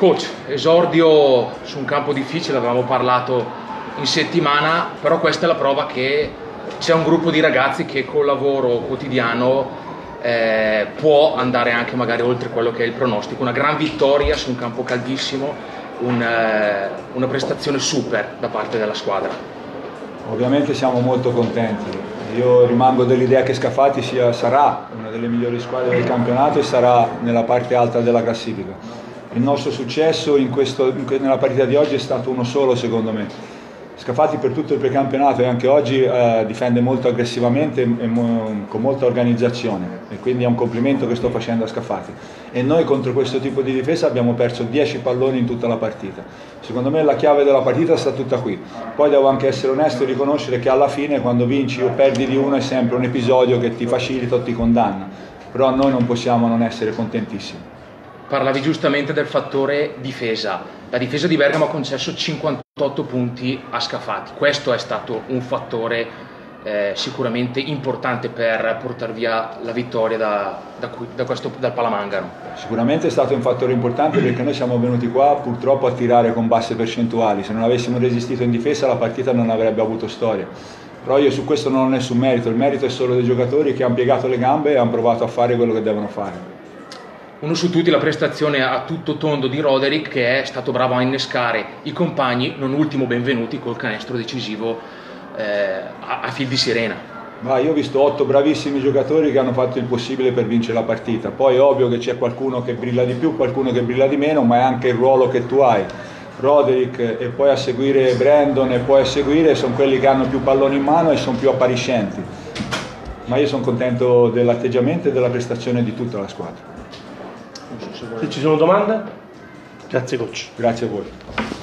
Coach, esordio su un campo difficile, avevamo parlato in settimana, però questa è la prova che c'è un gruppo di ragazzi che col lavoro quotidiano può andare anche magari oltre quello che è il pronostico. Una gran vittoria su un campo caldissimo, una prestazione super da parte della squadra. Ovviamente siamo molto contenti. Io rimango dell'idea che Scafati sarà una delle migliori squadre del campionato e sarà nella parte alta della classifica. Il nostro successo nella partita di oggi è stato uno solo, secondo me. Scafati per tutto il precampionato e anche oggi difende molto aggressivamente e con molta organizzazione, e quindi è un complimento che sto facendo a Scafati. E noi contro questo tipo di difesa abbiamo perso 10 palloni in tutta la partita. Secondo me la chiave della partita sta tutta qui. Poi devo anche essere onesto e riconoscere che alla fine, quando vinci o perdi di uno, è sempre un episodio che ti facilita o ti condanna, però noi non possiamo non essere contentissimi. Parlavi giustamente del fattore difesa. La difesa di Bergamo ha concesso 58 punti a Scafati. Questo è stato un fattore sicuramente importante per portare via la vittoria dal Palamangano. Sicuramente è stato un fattore importante, perché noi siamo venuti qua purtroppo a tirare con basse percentuali. Se non avessimo resistito in difesa la partita non avrebbe avuto storia. Però io su questo non ho nessun merito, il merito è solo dei giocatori che hanno piegato le gambe e hanno provato a fare quello che devono fare. Uno su tutti la prestazione a tutto tondo di Roderick, che è stato bravo a innescare i compagni, non ultimo Benvenuti col canestro decisivo a fil di sirena. Ma io ho visto 8 bravissimi giocatori che hanno fatto il possibile per vincere la partita. Poi è ovvio che c'è qualcuno che brilla di più, qualcuno che brilla di meno, ma è anche il ruolo che tu hai. Roderick e poi a seguire Brandon e poi a seguire sono quelli che hanno più palloni in mano e sono più appariscenti. Ma io sono contento dell'atteggiamento e della prestazione di tutta la squadra. Se ci sono domande? Grazie coach. Grazie a voi.